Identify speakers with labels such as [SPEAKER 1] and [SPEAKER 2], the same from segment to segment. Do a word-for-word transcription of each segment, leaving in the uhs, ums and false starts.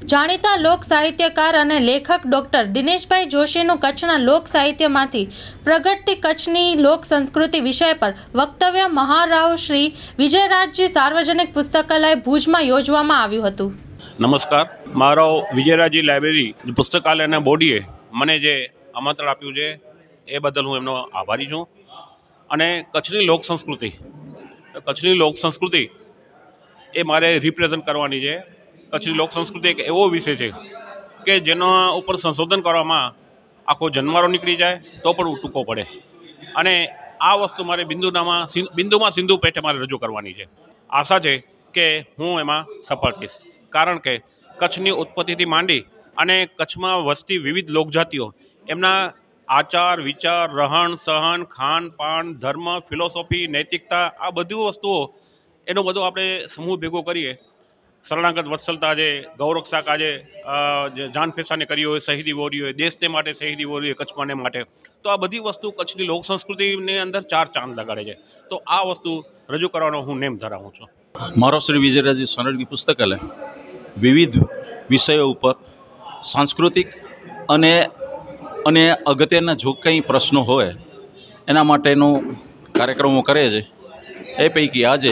[SPEAKER 1] જાણીતા લોક સાહિત્યકાર અને લેખક ડોક્ટર દિનેશભાઈ જોશીનું કચ્છના લોક સાહિત્યમાંથી પ્રગટતી કચ્છની લોક સંસ્કૃતિ વિષય પર વક્તવ્ય મહારાવ શ્રી વિજયરાજજી સાર્વજનિક પુસ્તકાલય ભુજમાં યોજવામાં આવ્યું હતું।
[SPEAKER 2] નમસ્કાર, મારો વિજયરાજજી લાઇબ્રેરી પુસ્તકાલયના બોડીએ મને જે આમંત્રણ આપ્યું છે એ બદલ હું એમનો આભારી છું। અને કચ્છની લોક સંસ્કૃતિ કચ્છની લોક સંસ્કૃતિ એ મારે રિપ્રેઝન્ટ કરવાની છે। કચ્છની લોક સંસ્કૃતિ એક એવો વિષય છે કે જેના ઉપર સંશોધન કરવામાં આખો જન્મારો નીકળી જાય તો પણ ટૂંકો પડે, અને આ વસ્તુ મારે બિંદુનામાં બિંદુમાં સિંધુ પેઠે મારે રજૂ કરવાની છે। આશા છે કે હું એમાં સફળ થઈશ, કારણ કે કચ્છની ઉત્પત્તિથી માંડી અને કચ્છમાં વસતી વિવિધ લોકજાતિઓ, એમના આચાર વિચાર, રહન સહન, ખાન પાન, ધર્મ, ફિલોસોફી, નૈતિકતા, આ બધી વસ્તુઓ એનો બધો આપણે સમૂહ ભેગો કરીએ। શરણાગત વત્સલતા છે, ગૌરક્ષાક આજે જાન ફેસાને કરી હોય, શહીદી વોરી હોય, દેશને માટે શહીદી વોરી હોય, કચ્છમાંને માટે, તો આ બધી વસ્તુ કચ્છની લોક સંસ્કૃતિની અંદર ચાર ચાંદ લગાડે છે। તો આ વસ્તુ રજૂ કરવાનો હું નેમ ધરાવું છું।
[SPEAKER 3] મારો શ્રી વિજયરાજજી સાર્વજનિક પુસ્તકાલય વિવિધ વિષયો ઉપર સાંસ્કૃતિક અને અને અગત્યના જો કંઈ પ્રશ્નો હોય એના માટેનો કાર્યક્રમો કરે છે। એ પૈકી આજે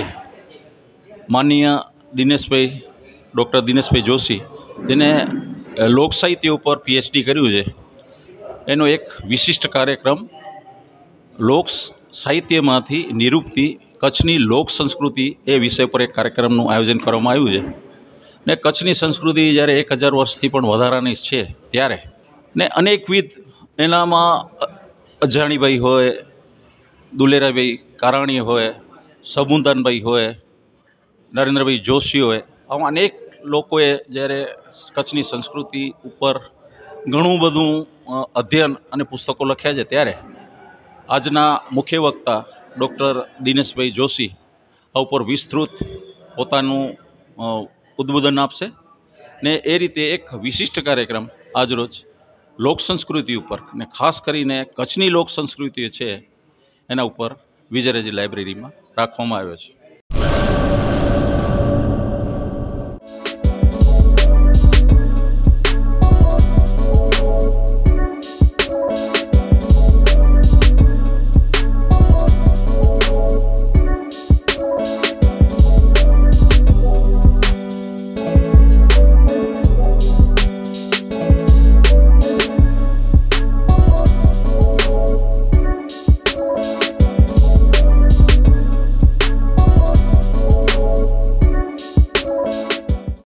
[SPEAKER 3] માનનીય દિનેશભાઈ ડૉક્ટર દિનેશભાઈ જોશી, જેને લોક સાહિત્ય ઉપર પીએચડી કર્યું છે, એનો એક વિશિષ્ટ કાર્યક્રમ લોક સાહિત્યમાંથી નિરૂપતી કચ્છની લોક સંસ્કૃતિ એ વિષય પર એક કાર્યક્રમનું આયોજન કરવામાં આવ્યું છે। ને કચ્છની સંસ્કૃતિ જ્યારે એક હજાર વર્ષથી પણ વધારાની છે ત્યારે ને અનેકવિધ એનામાં અજાણીભાઈ હોય, દુલેરાભાઈ કારાણી હોય, સબુદાનભાઈ હોય, નરેન્દ્રભાઈ જોશી હોય, આવા અનેક લોકોએ જ્યારે કચ્છની સંસ્કૃતિ ઉપર ઘણું બધું અધ્યયન અને પુસ્તકો લખ્યા છે, ત્યારે આજના મુખ્ય વક્તા ડૉક્ટર દિનેશભાઈ જોશી આ ઉપર વિસ્તૃત પોતાનું ઉદ્બોધન આપશે। ને એ રીતે એક વિશિષ્ટ કાર્યક્રમ આજરોજ લોક સંસ્કૃતિ ઉપર ને ખાસ કરીને કચ્છની લોક સંસ્કૃતિ છે એના ઉપર વિજયરાજજી લાઇબ્રેરીમાં રાખવામાં આવ્યો છે।